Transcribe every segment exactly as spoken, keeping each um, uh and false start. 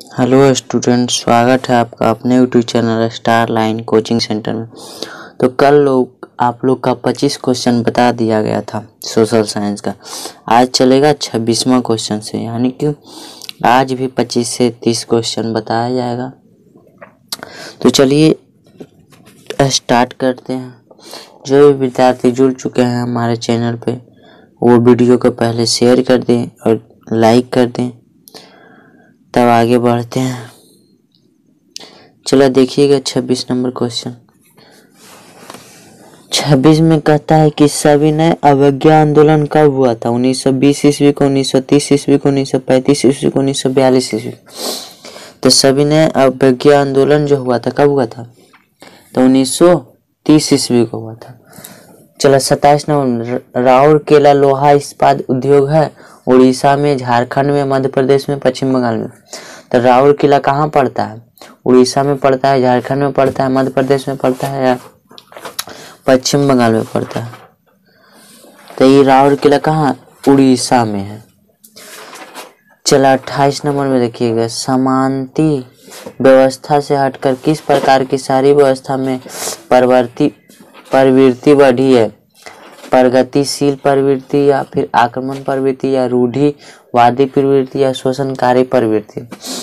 Hello student, स्वागत है आपका अपने YouTube channel star line coaching centre में। तो कल लोग आप लोग का पच्चीस क्वेश्चन बता दिया गया था सोशल साइंस का। आज चलेगा छब्बीसवां क्वेश्चन से, यानी कि आज भी पच्चीस से तीस क्वेश्चन बताया जाएगा। तो चलिए स्टार्ट करते हैं। जो भी विद्यार्थी जुड़ चुके हैं हमारे चैनल पे वो वीडियो को पहले शेयर कर दें और लाइक कर दें, तब आगे बढ़ते हैं। चलो देखिएगा छब्बीस नंबर क्वेश्चन। छब्बीस में कहता है कि सविनय अवज्ञा आंदोलन कब हुआ था? उन्नीस सौ बीस ईस्वी को, उन्नीस सौ तीस ईस्वी को, उन्नीस सौ पैंतीस ईस्वी को, उन्नीस सौ बयालीस ईस्वी। तो सविनय अवज्ञा आंदोलन जो हुआ था कब हुआ था? तो उन्नीस सौ तीस ईस्वी को हुआ था। चलो सत्ताईस नंबर, राउरकेला लोहा इस्पात उद्योग है उड़ीसा में, झारखंड में, मध्य प्रदेश में, पश्चिम बंगाल में। तो राउरकेला कहाँ पड़ता है? उड़ीसा में पड़ता है, झारखंड में पड़ता है, मध्य प्रदेश में पड़ता है या पश्चिम बंगाल में पड़ता है? तो ये राउरकेला कहाँ? उड़ीसा में है। चला अट्ठाईस नंबर में देखिएगा, समानती व्यवस्था से हटकर किस प्रकार की शहरी व्यवस्था में प्रवृत्ति प्रवृत्ति बढ़ी है? प्रगतिशील प्रवृत्ति या फिर आक्रमण प्रवृत्ति या रूढ़िवादी प्रवृत्ति या शोषणकारी प्रवृत्ति?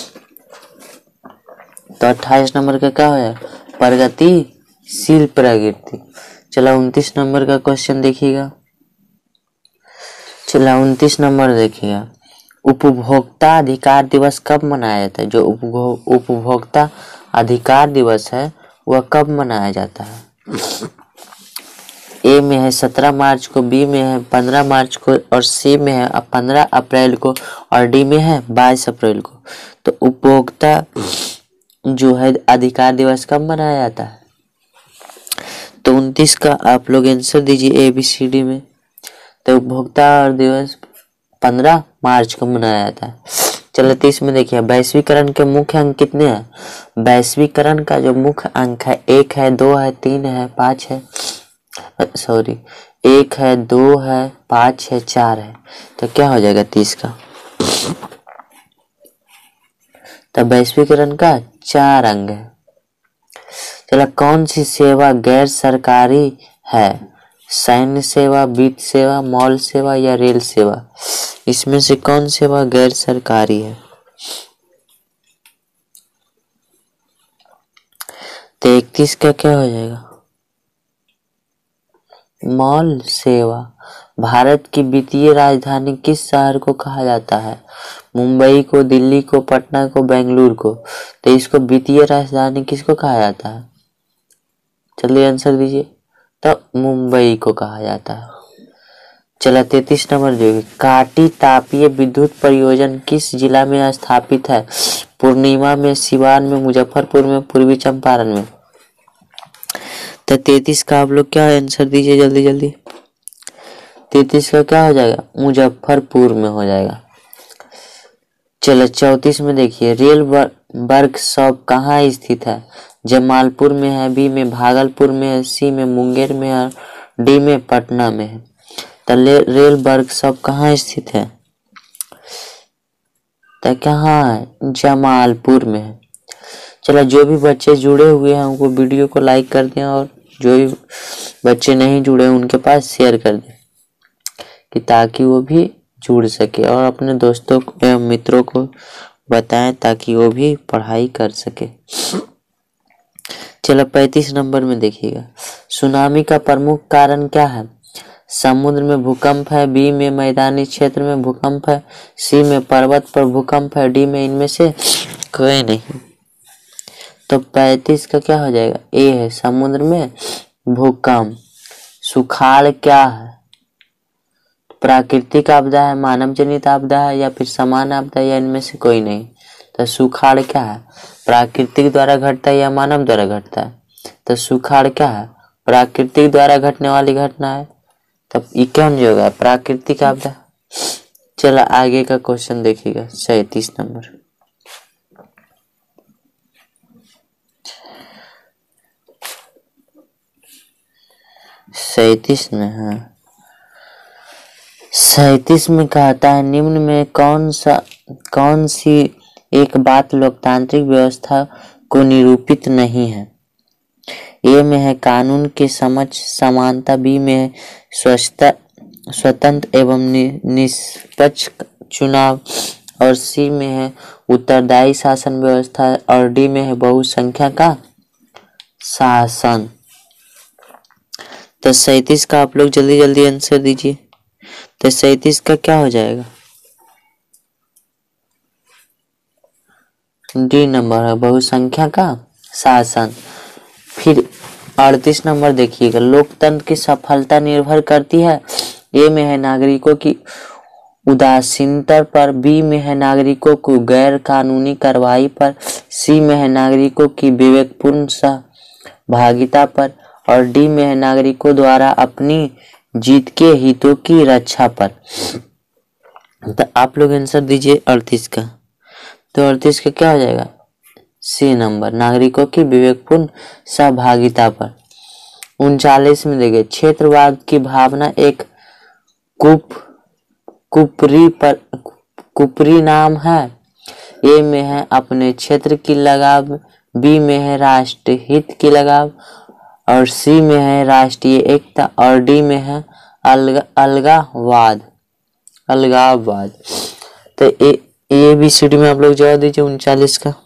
तो अट्ठाईस नंबर का क्या है? प्रगतिशील प्रवृत्ति। चला उनतीस नंबर का क्वेश्चन देखिएगा। चला उनतीस नंबर देखिएगा, उपभोक्ता अधिकार दिवस कब मनाया जाता है? जो उपभोक्ता अधिकार दिवस है वह कब मनाया जाता है? ए में है सत्रह मार्च को, बी में है पंद्रह मार्च को, और सी में है पंद्रह अप्रैल को, और डी में है बाईस अप्रैल को। तो उपभोक्ता जो है अधिकार दिवस कब मनाया जाता है? तो उनतीस का आप लोग आंसर दीजिए ए बी सी डी में। तो उपभोक्ता दिवस पंद्रह मार्च को मनाया जाता है। चलो तीस में देखिए, वैश्वीकरण के मुख्य अंक कितने हैं? वैश्वीकरण का जो मुख्य अंक है एक है, दो है, तीन है, पाँच है, सॉरी एक है, दो है, पाँच है, चार है। तो क्या हो जाएगा तीस का? तो वैश्वीकरण का चार अंग है। चलो कौन सी सेवा गैर सरकारी है? सैन्य सेवा, वित्त सेवा, मॉल सेवा या रेल सेवा? इसमें से कौन सेवा गैर सरकारी है? तो इकतीस का क्या हो जाएगा? मॉल सेवा। भारत की वित्तीय राजधानी किस शहर को कहा जाता है? मुंबई को, दिल्ली को, पटना को, बेंगलुरु को। तो इसको वित्तीय राजधानी किसको कहा जाता है? चलिए आंसर दीजिए। तो मुंबई को कहा जाता है। चला तैतीस नंबर जो काटी तापीय विद्युत परियोजना किस जिला में स्थापित है? पूर्णिमा में, सिवान में, मुजफ्फरपुर में, पूर्वी चंपारण में। तो तैतीस का आप लोग क्या आंसर दीजिए जल्दी जल्दी। तैतीस का क्या हो जाएगा? मुजफ्फरपुर में हो जाएगा। चलो चौतीस में देखिए, रेल वर्कशॉप कहाँ स्थित है? जमालपुर में है, बी में भागलपुर में है, सी में मुंगेर में है, डी में पटना में है। तो रेल वर्कशॉप कहाँ स्थित है? तो कहाँ है? जमालपुर में है। चलो जो भी बच्चे जुड़े हुए हैं उनको वीडियो को लाइक कर दें, और जो भी बच्चे नहीं जुड़े उनके पास शेयर कर दें कि ताकि वो भी जुड़ सके, और अपने दोस्तों एवं मित्रों को बताएं ताकि वो भी पढ़ाई कर सके। चलो पैंतीस नंबर में देखिएगा, सुनामी का प्रमुख कारण क्या है? समुद्र में भूकंप है, बी में मैदानी क्षेत्र में भूकंप है, सी में पर्वत पर भूकंप है, डी में इनमें से कोई नहीं। तो पैंतीस का क्या हो जाएगा? ए है, समुद्र में भूकंप। सुखाड़ क्या है? प्राकृतिक आपदा है, मानव जनित आपदा है, या फिर समान आपदा, या इनमें से कोई नहीं। तो सुखाड़ क्या है? प्राकृतिक द्वारा घटता है या मानव द्वारा घटता है? तो सुखाड़ क्या है? प्राकृतिक द्वारा घटने वाली घटना है। तब ये कौन जो होगा? प्राकृतिक आपदा। चला आगे का क्वेश्चन देखिएगा, सैंतीस नंबर। सैंतीस में है, सैंतीस में कहता है निम्न में कौन सा कौन सी एक बात लोकतांत्रिक व्यवस्था को निरूपित नहीं है। ए में है कानून के समझ समानता, बी में है स्वच्छता स्वतंत्र एवं निष्पक्ष चुनाव, और सी में है उत्तरदायी शासन व्यवस्था, और डी में है बहुसंख्या का शासन। तो सैंतीस का आप लोग जल्दी जल्दी आंसर दीजिए। तो सैंतीस का क्या हो जाएगा? डी नंबर है बहुसंख्या का शासन। फिर अड़तीस नंबर देखिएगा, लोकतंत्र की सफलता निर्भर करती है। ए में है नागरिकों की उदासीनता पर, बी में है नागरिकों को गैर कानूनी कार्रवाई पर, सी में है नागरिकों की विवेकपूर्ण सहभागिता पर, और डी में है नागरिकों द्वारा अपनी जीत के हितों की रक्षा पर। तो आप लोग आंसर दीजिए अड़तीस का। तो अड़तीस का क्या हो जाएगा? सी नंबर, नागरिकों की विवेकपूर्ण सहभागिता पर। उनचालीस में देखिए, क्षेत्रवाद की भावना एक कुप कुपरी पर कुपरी नाम है। ए में है अपने क्षेत्र की लगाव, बी में है राष्ट्र हित की लगाव, और सी में है राष्ट्रीय एकता, और डी में है अलग अलगावाद अलगाववाद। तो ए ए बी सी डी में आप लोग जवाब दीजिए उनचालीस का।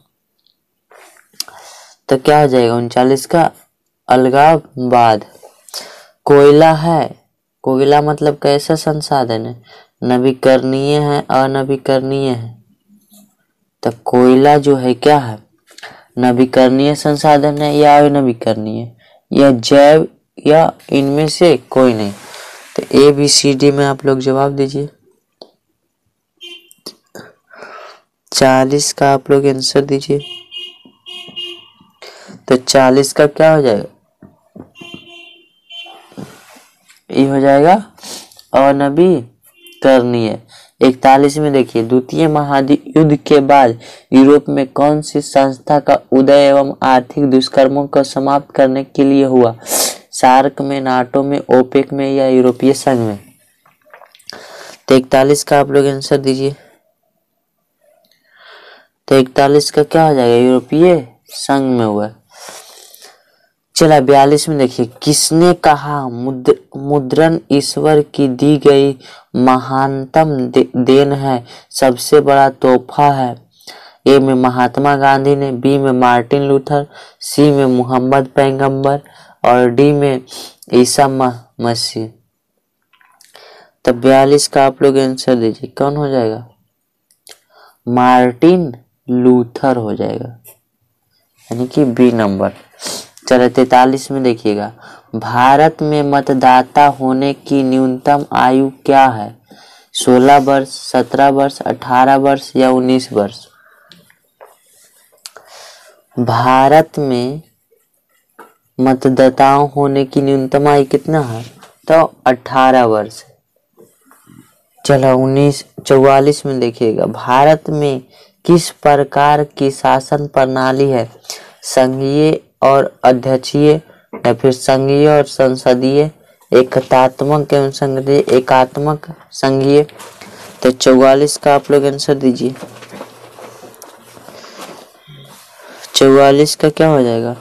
तो क्या हो जाएगा उनचालीस का? अलगाववाद। कोयला है, कोयला मतलब कैसा संसाधन है? नवीकरणीय है, अनवीकरणीय है। तो कोयला जो है क्या है? नवीकरणीय संसाधन है या अनवीकरणीय, या जैव, या इनमें से कोई नहीं। तो ए बी सी डी में आप लोग जवाब दीजिए। चालीस का आप लोग आंसर दीजिए। तो चालीस का क्या हो जाएगा? ये हो जाएगा अनवीकरणीय। इकतालीस में देखिए, द्वितीय महायुद्ध के बाद यूरोप में कौन सी संस्था का उदय एवं आर्थिक दुष्कर्मों को समाप्त करने के लिए हुआ? सार्क में, नाटो में, ओपेक में, या यूरोपीय संघ में? तो इकतालीस का आप लोग आंसर दीजिए। तो इकतालीस का क्या हो जाएगा? यूरोपीय संघ में हुआ। चला बयालीस में देखिए, किसने कहा मुद्र, मुद्रण ईश्वर की दी गई महानतम दे, देन है, सबसे बड़ा तोहफा है? ए में महात्मा गांधी ने, बी में मार्टिन लूथर, सी में मोहम्मद पैगंबर, और डी में ईसा मसीह। तो बयालीस का आप लोग आंसर दीजिए। कौन हो जाएगा? मार्टिन लूथर हो जाएगा, यानी कि बी नंबर। चलो तैतालीस में देखिएगा, भारत में मतदाता होने की न्यूनतम आयु क्या है? सोलह वर्ष, सत्रह वर्ष, अठारह वर्ष, या उन्नीस वर्ष? भारत में मतदाताओं होने की न्यूनतम आयु कितना है? तो अठारह वर्ष। चलो उन्नीस चौवालीस में देखिएगा, भारत में किस प्रकार की शासन प्रणाली है? संघीय और अध्यक्षीय, या फिर संघीय और संसदीय, एकतात्मक एवं संघीय, एकात्मक संघीय? तो चौवालीस का आप लोग आंसर दीजिए। चौवालीस का क्या हो जाएगा?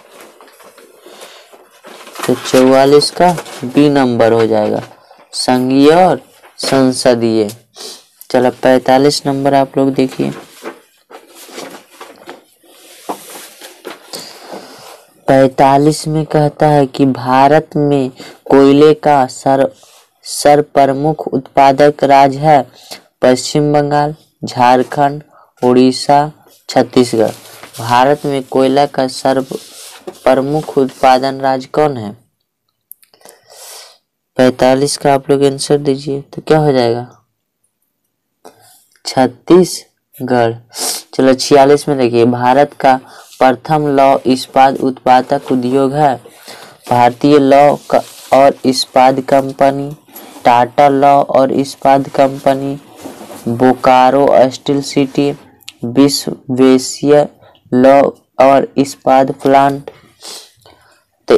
तो चौवालीस का बी नंबर हो जाएगा, संघीय और संसदीय। चलो पैतालीस नंबर आप लोग देखिए। पैतालीस में कहता है कि भारत में कोयले का सर सर प्रमुख उत्पादक राज्य है। पश्चिम बंगाल, झारखंड, उड़ीसा, छत्तीसगढ़। भारत में कोयला का सर्व प्रमुख उत्पादन राज्य कौन है? पैतालीस का आप लोग आंसर दीजिए। तो क्या हो जाएगा? छत्तीसगढ़। चलो छियालीस में देखिए, भारत का प्रथम लौह इस्पात उत्पादक उद्योग है। भारतीय लौह और इस्पात कंपनी, टाटा लौह और इस्पात company, Bokaro steel city, Visvesvaraya लौह और इस्पात प्लांट। तो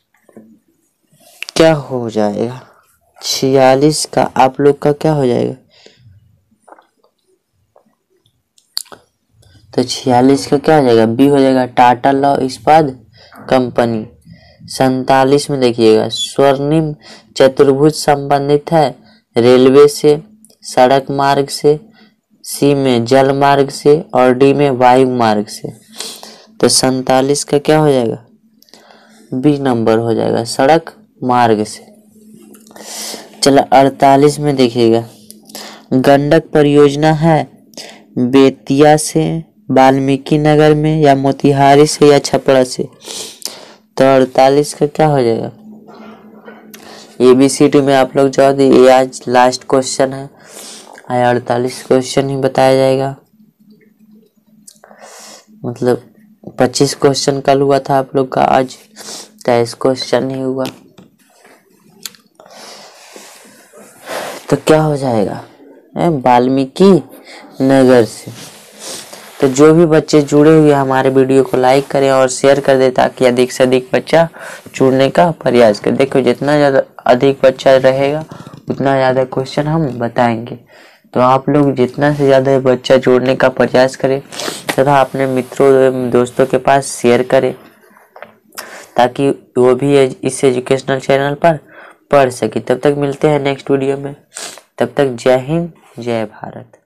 क्या हो जाएगा? छियालीस का आप लोग का क्या हो जाएगा? तो छियालीस का क्या हो जाएगा, बी हो जाएगा टाटा लौह इस्पात कंपनी। सैतालीस में देखिएगा, स्वर्णिम चतुर्भुज संबंधित है रेलवे से, सड़क मार्ग से, सी में जल मार्ग से और डी में वायु मार्ग से। तो सैतालीस का क्या हो जाएगा, बी नंबर हो जाएगा सड़क मार्ग से। चला अड़तालीस में देखिएगा, गंडक परियोजना है बेतिया से, वाल्मीकि नगर में, या मोतिहारी से, या छपरा से। तो अड़तालीस का क्या हो जाएगा, ए बी सी डी में आप लोग जवाब दिए। ये आज लास्ट क्वेश्चन है, आया अड़तालीस क्वेश्चन ही बताया जाएगा। मतलब पच्चीस क्वेश्चन कल हुआ था आप लोग का, आज तेईस क्वेश्चन ही हुआ। तो क्या हो जाएगा, वाल्मीकि नगर से। तो जो भी बच्चे जुड़े हुए हमारे वीडियो को लाइक करें और शेयर कर दें ताकि अधिक से अधिक बच्चा जुड़ने का प्रयास करें। देखो जितना ज़्यादा अधिक बच्चा रहेगा उतना ज़्यादा क्वेश्चन हम बताएंगे। तो आप लोग जितना से ज़्यादा बच्चा जोड़ने का प्रयास करें तथा अपने मित्रों एवं दोस्तों के पास शेयर करें ताकि वो भी इस एजुकेशनल चैनल पर पढ़ सके। तब तक मिलते हैं नेक्स्ट वीडियो में, तब तक जय हिंद जय भारत।